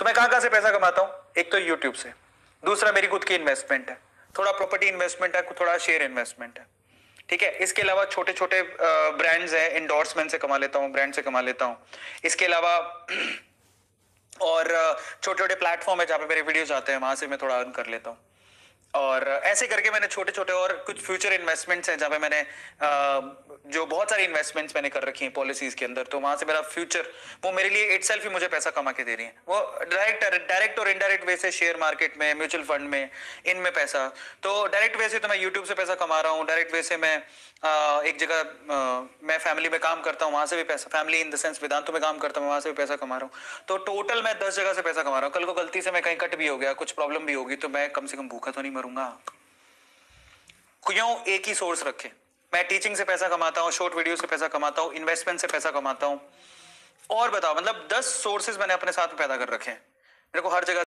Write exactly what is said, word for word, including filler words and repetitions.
तो मैं कहां कहां से पैसा कमाता हूं? एक तो यूट्यूब से, दूसरा मेरी खुद की इन्वेस्टमेंट है, थोड़ा प्रॉपर्टी इन्वेस्टमेंट है, थोड़ा शेयर इन्वेस्टमेंट है, ठीक है। इसके अलावा छोटे छोटे ब्रांड्स हैं, इंडोर्समेंट से कमा लेता हूं, ब्रांड से कमा लेता हूं। इसके अलावा और छोटे छोटे प्लेटफॉर्म है जहां पे मेरे वीडियोस आते हैं, वहां से मैं थोड़ा अर्न कर लेता हूं। और ऐसे करके मैंने छोटे छोटे और कुछ फ्यूचर इन्वेस्टमेंट्स हैं जहां पे मैंने जो बहुत सारी इन्वेस्टमेंट्स मैंने कर रखी हैं पॉलिसीज के अंदर, तो वहां से मेरा फ्यूचर वो मेरे लिए इटसेल्फ ही मुझे पैसा कमा के दे रही है। वो डायरेक्ट डायरेक्ट और इनडायरेक्ट वे से शेयर मार्केट में, म्यूचुअल फंड में, इनमें पैसा। तो डायरेक्ट वे से तो मैं यूट्यूब से पैसा कमा रहा हूँ, डायरेक्ट वे से मैं एक जगह मैं फैमिली में काम करता हूँ, वहां से भी पैसा, फैमिली इन द सेंस वेदांतों में काम करता हूँ, वहां से भी पैसा कमा रहा हूँ। तो टोटल मैं दस जगह से पैसा कमा रहा हूँ। कल को गलती से मैं कहीं कट भी हो गया, कुछ प्रॉब्लम भी होगी, तो मैं कम से कम भूखा तो नहीं मरूंगा। क्यों एक ही सोर्स रखे? मैं टीचिंग से पैसा कमाता हूँ, शॉर्ट वीडियो से पैसा कमाता हूँ, इन्वेस्टमेंट से पैसा कमाता हूँ, और बताओ, मतलब दस सोर्सेज मैंने अपने साथ में पैदा कर रखे हैं। मेरे को हर जगह